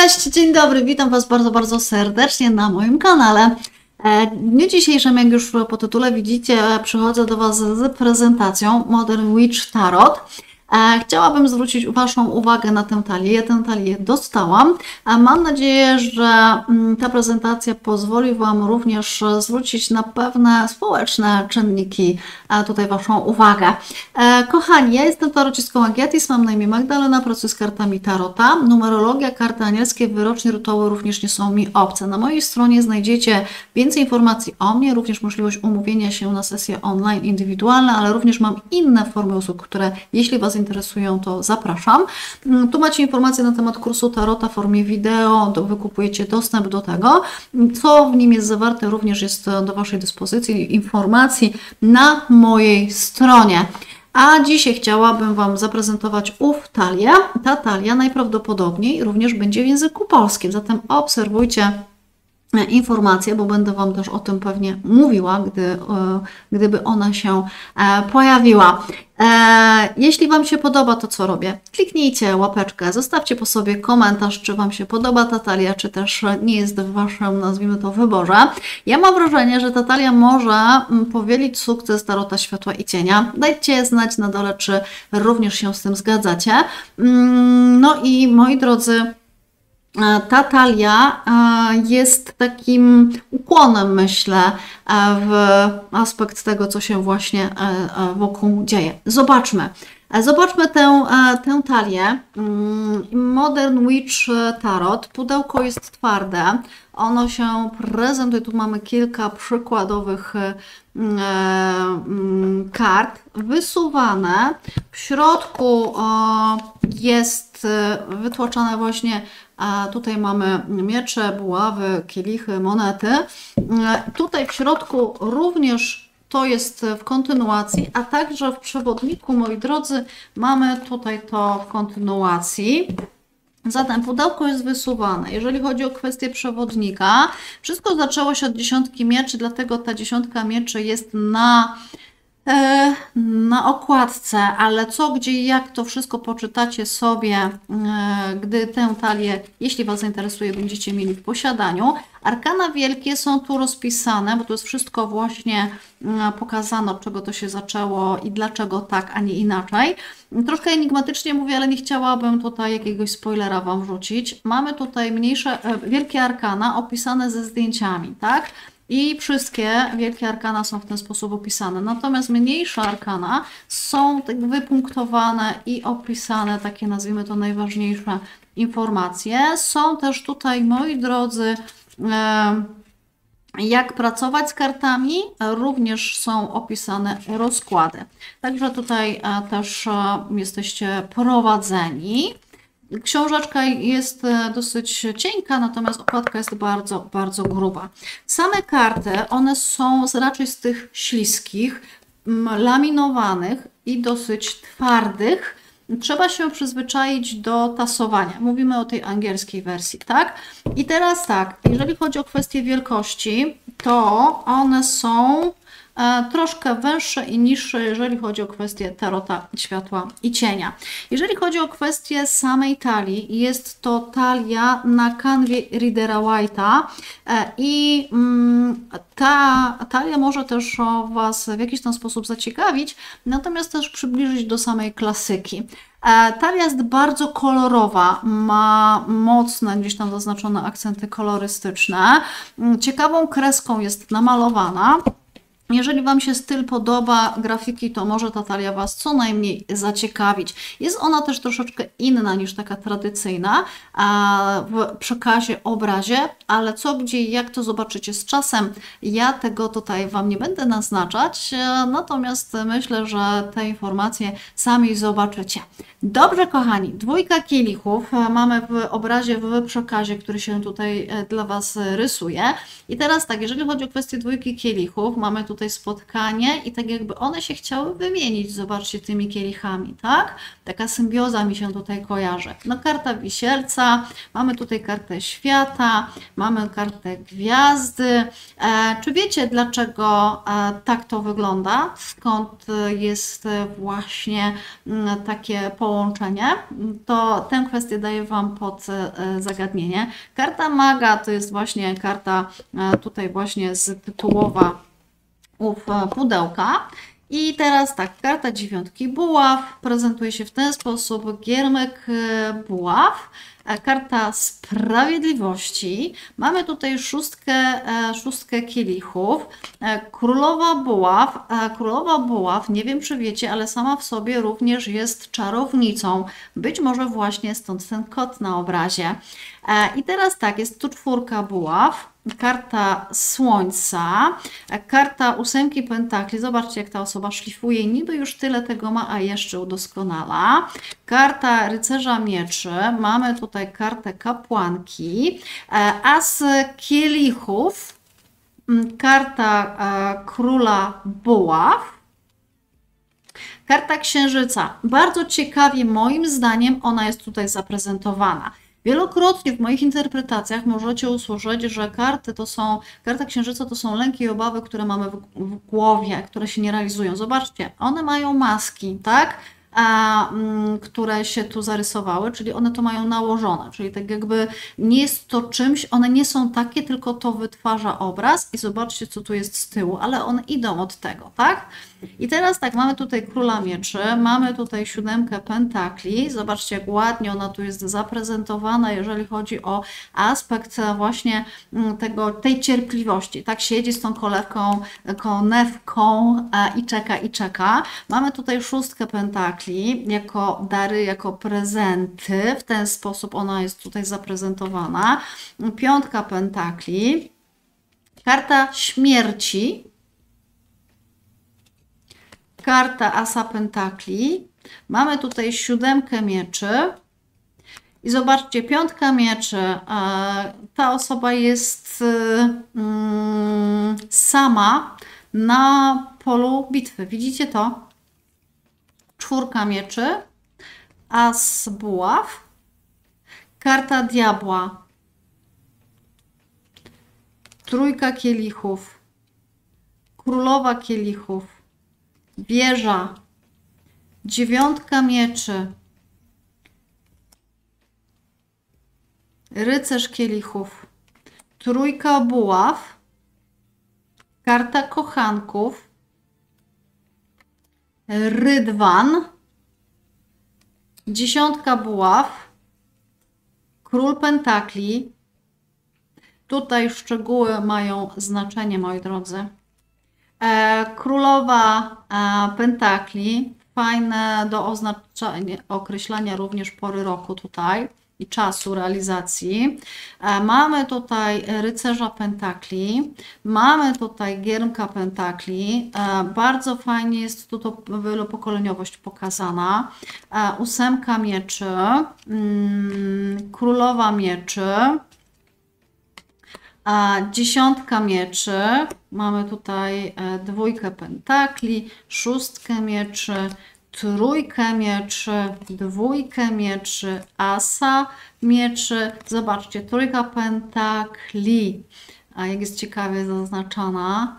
Cześć, dzień dobry, witam Was bardzo, bardzo serdecznie na moim kanale. W dniu dzisiejszym, jak już po tytule widzicie, przychodzę do Was z prezentacją Modern Witch Tarot. Chciałabym zwrócić Waszą uwagę na tę talię. Ja tę talię dostałam. Mam nadzieję, że ta prezentacja pozwoli Wam również zwrócić na pewne społeczne czynniki tutaj Waszą uwagę. Kochani, ja jestem tarocistką Agiatis, mam na imię Magdalena, pracuję z kartami tarota. Numerologia, karty anielskie, wyrocznie rytuały również nie są mi obce. Na mojej stronie znajdziecie więcej informacji o mnie, również możliwość umówienia się na sesje online indywidualne, ale również mam inne formy usług, które jeśli Was interesują, to zapraszam. Tu macie informacje na temat kursu tarota w formie wideo, wykupujecie dostęp do tego. Co w nim jest zawarte, również jest do Waszej dyspozycji informacji na mojej stronie. A dzisiaj chciałabym Wam zaprezentować talię. Ta talia najprawdopodobniej również będzie w języku polskim, zatem obserwujcie informacje, bo będę Wam też o tym pewnie mówiła, gdyby ona się pojawiła. Jeśli Wam się podoba to, co robię, kliknijcie łapeczkę, zostawcie po sobie komentarz, czy Wam się podoba ta talia, czy też nie jest w Waszym, nazwijmy to, wyborze. Ja mam wrażenie, że ta talia może powielić sukces Tarota Światła i Cienia. Dajcie znać na dole, czy również się z tym zgadzacie. No i moi drodzy, ta talia jest takim ukłonem, myślę, w aspekt tego, co się właśnie wokół dzieje. Zobaczmy. Zobaczmy tę talię. Modern Witch Tarot. Pudełko jest twarde. Ono się prezentuje. Tu mamy kilka przykładowych kart wysuwane. W środku jest wytłaczane właśnie, tutaj mamy miecze, buławy, kielichy, monety. Tutaj w środku również to jest w kontynuacji, a także w przewodniku, moi drodzy, mamy tutaj to w kontynuacji. Zatem pudełko jest wysuwane. Jeżeli chodzi o kwestię przewodnika, wszystko zaczęło się od dziesiątki mieczy, dlatego ta dziesiątka mieczy jest na okładce, ale co, gdzie i jak, to wszystko poczytacie sobie, gdy tę talię, jeśli Was zainteresuje, będziecie mieli w posiadaniu. Arkana wielkie są tu rozpisane, bo to jest wszystko właśnie pokazane, od czego to się zaczęło i dlaczego tak, a nie inaczej. Troszkę enigmatycznie mówię, ale nie chciałabym tutaj jakiegoś spoilera Wam wrzucić. Mamy tutaj wielkie arkana opisane ze zdjęciami, tak? I wszystkie wielkie arkana są w ten sposób opisane. Natomiast mniejsze arkana są tak wypunktowane i opisane, takie nazwijmy to najważniejsze informacje. Są też tutaj, moi drodzy, jak pracować z kartami, również są opisane rozkłady. Także tutaj też jesteście prowadzeni. Książeczka jest dosyć cienka, natomiast okładka jest bardzo, bardzo gruba. Same karty, one są raczej z tych śliskich, laminowanych i dosyć twardych. Trzeba się przyzwyczaić do tasowania. Mówimy o tej angielskiej wersji, tak? I teraz tak, jeżeli chodzi o kwestię wielkości, to one są troszkę węższe i niższe, jeżeli chodzi o kwestię Tarota Światła i Cienia. Jeżeli chodzi o kwestię samej talii, jest to talia na kanwie Riddera White'a i ta talia może też Was w jakiś tam sposób zaciekawić, natomiast też przybliżyć do samej klasyki. Talia jest bardzo kolorowa, ma mocne gdzieś tam zaznaczone akcenty kolorystyczne. Ciekawą kreską jest namalowana. Jeżeli Wam się styl podoba, grafiki, to może ta talia Was co najmniej zaciekawić. Jest ona też troszeczkę inna niż taka tradycyjna w przekazie, obrazie, ale co, gdzie i jak, to zobaczycie z czasem. Ja tego tutaj Wam nie będę naznaczać, natomiast myślę, że te informacje sami zobaczycie. Dobrze, kochani, dwójka kielichów mamy w obrazie, w przekazie, który się tutaj dla Was rysuje. I teraz tak, jeżeli chodzi o kwestię dwójki kielichów, mamy tutaj spotkanie i tak jakby one się chciały wymienić, zobaczcie, tymi kielichami, tak? Taka symbioza mi się tutaj kojarzy. No karta wisielca, mamy tutaj kartę świata, mamy kartę gwiazdy. Czy wiecie, dlaczego tak to wygląda? Skąd jest właśnie takie połączenie? To tę kwestię daję Wam pod zagadnienie. Karta maga to jest właśnie karta tutaj właśnie z tytułowa pudełka. I teraz tak, karta dziewiątki buław prezentuje się w ten sposób, giermek buław, karta sprawiedliwości, mamy tutaj szóstkę kielichów, królowa buław, nie wiem czy wiecie, ale sama w sobie również jest czarownicą, być może właśnie stąd ten kot na obrazie. I teraz tak, jest tu czwórka buław, karta słońca, karta ósemki pentakli. Zobaczcie, jak ta osoba szlifuje. Niby już tyle tego ma, a jeszcze udoskonala. Karta rycerza mieczy. Mamy tutaj kartę kapłanki. As kielichów. Karta króla buław. Karta księżyca. Bardzo ciekawie, moim zdaniem, ona jest tutaj zaprezentowana. Wielokrotnie w moich interpretacjach możecie usłyszeć, że karta księżyca to są lęki i obawy, które mamy w głowie, które się nie realizują. Zobaczcie, one mają maski, tak? Które się tu zarysowały, czyli one to mają nałożone, czyli tak jakby nie jest to czymś, one nie są takie, tylko to wytwarza obraz i zobaczcie, co tu jest z tyłu, ale one idą od tego, tak? I teraz tak, mamy tutaj króla mieczy, mamy tutaj siódemkę pentakli, zobaczcie, jak ładnie ona tu jest zaprezentowana, jeżeli chodzi o aspekt właśnie tej cierpliwości, tak, siedzi z tą konewką i czeka. Mamy tutaj szóstkę pentakli, jako dary, jako prezenty. W ten sposób ona jest tutaj zaprezentowana. Piątka pentakli. Karta śmierci. Karta asa pentakli. Mamy tutaj siódemkę mieczy. I zobaczcie, piątka mieczy. Ta osoba jest sama na polu bitwy. Widzicie to? Czwórka mieczy, as buław, karta diabła, trójka kielichów, królowa kielichów, wieża, dziewiątka mieczy, rycerz kielichów, trójka buław, karta kochanków, rydwan, dziesiątka buław, król pentakli. Tutaj szczegóły mają znaczenie, moi drodzy. Królowa pentakli, fajne do określania również pory roku tutaj i czasu realizacji. Mamy tutaj rycerza pentakli, mamy tutaj giermka pentakli, bardzo fajnie jest tu to wielopokoleniowość pokazana. Ósemka mieczy, królowa mieczy, dziesiątka mieczy, mamy tutaj dwójkę pentakli, szóstkę mieczy, trójkę mieczy, dwójkę mieczy, asa mieczy. Zobaczcie, trójka pentakli, jak jest ciekawie zaznaczona.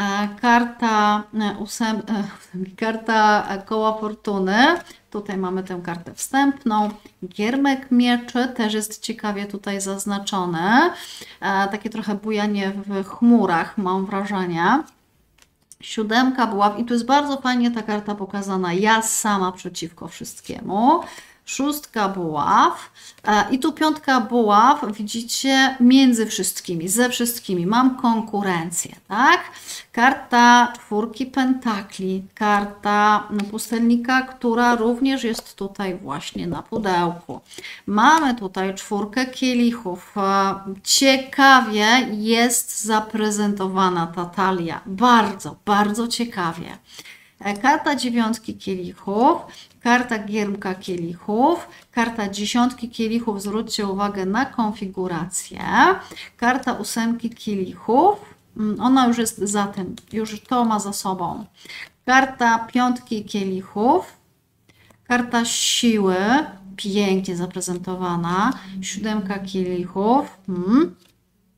Karta koła fortuny. Tutaj mamy tę kartę wstępną. Giermek mieczy też jest ciekawie tutaj zaznaczony. Takie trochę bujanie w chmurach, mam wrażenie. Siódemka buław i tu jest bardzo fajnie ta karta pokazana. Ja sama przeciwko wszystkiemu. Szóstka buław i tu piątka buław, widzicie, między wszystkimi, ze wszystkimi. Mam konkurencję, tak? Karta czwórki pentakli, karta pustelnika, która również jest tutaj właśnie na pudełku. Mamy tutaj czwórkę kielichów. Ciekawie jest zaprezentowana ta talia. Bardzo, bardzo ciekawie. Karta dziewiątki kielichów, karta giermka kielichów, karta dziesiątki kielichów, zwróćcie uwagę na konfigurację, karta ósemki kielichów, ona już jest za tym, już to ma za sobą, karta piątki kielichów, karta siły, pięknie zaprezentowana, siódemka kielichów,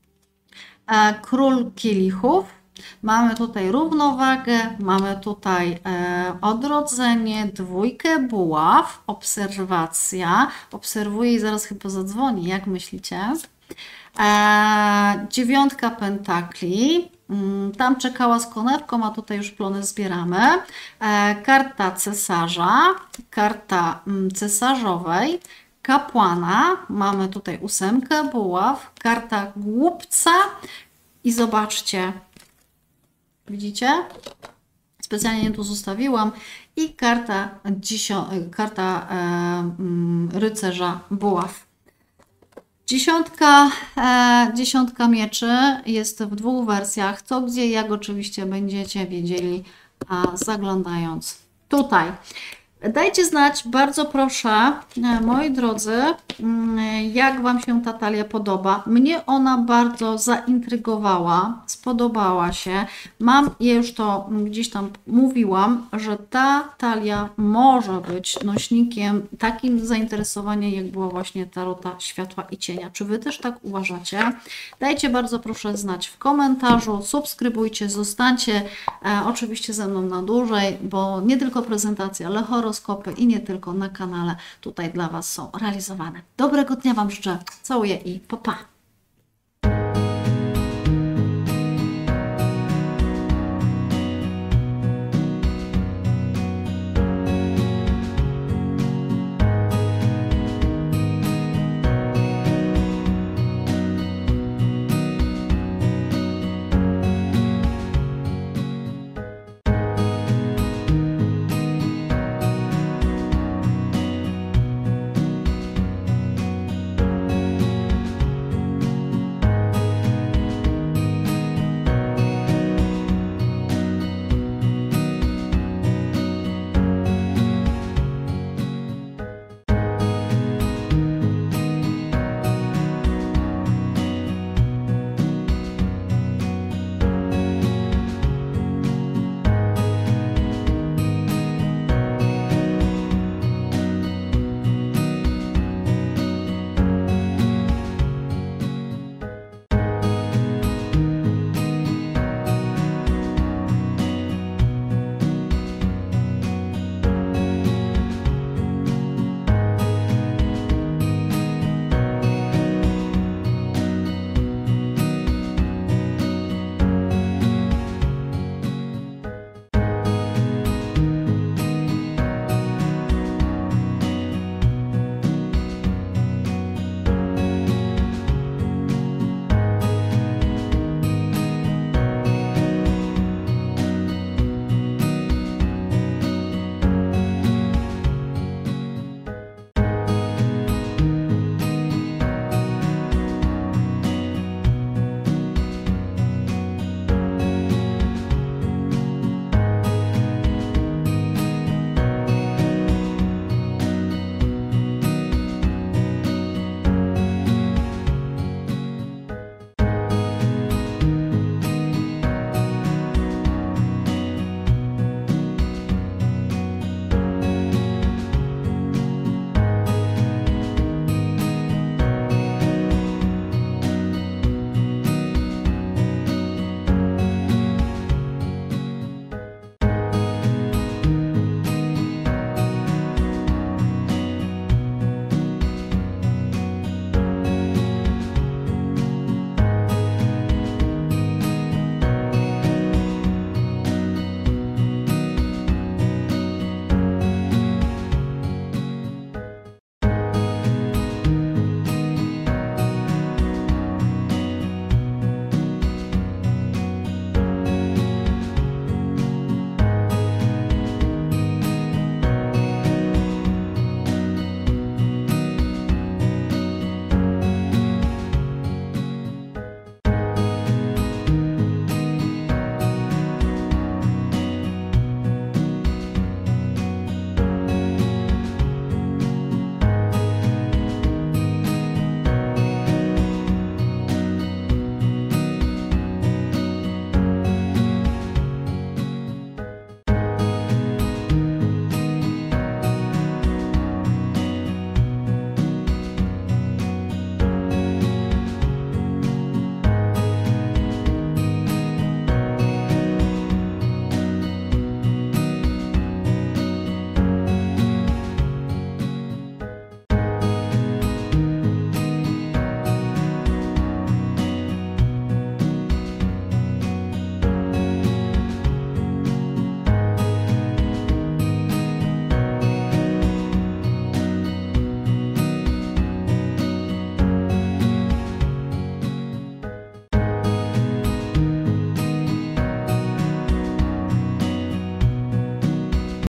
Król kielichów. Mamy tutaj równowagę, mamy tutaj odrodzenie, dwójkę buław, obserwacja. Obserwuję i zaraz chyba zadzwoni, jak myślicie? Dziewiątka pentakli. Tam czekała z konewką, a tutaj już plony zbieramy. Karta cesarza, karta cesarzowej, kapłana. Mamy tutaj ósemkę buław, karta głupca i zobaczcie, widzicie? Specjalnie tu zostawiłam i karta rycerza buław. Dziesiątka mieczy jest w dwóch wersjach. Co, gdzie, jak oczywiście będziecie wiedzieli, zaglądając tutaj. Dajcie znać, bardzo proszę, moi drodzy, jak Wam się ta talia podoba. Mnie ona bardzo zaintrygowała, spodobała się. Ja już to gdzieś tam mówiłam, że ta talia może być nośnikiem takim zainteresowania, jak była właśnie tarota światła i cienia. Czy Wy też tak uważacie? Dajcie bardzo proszę znać w komentarzu, subskrybujcie, zostańcie oczywiście ze mną na dłużej, bo nie tylko prezentacje, ale horoskopy i nie tylko na kanale tutaj dla Was są realizowane. Dobrego dnia Wam życzę, całuję i pa, pa!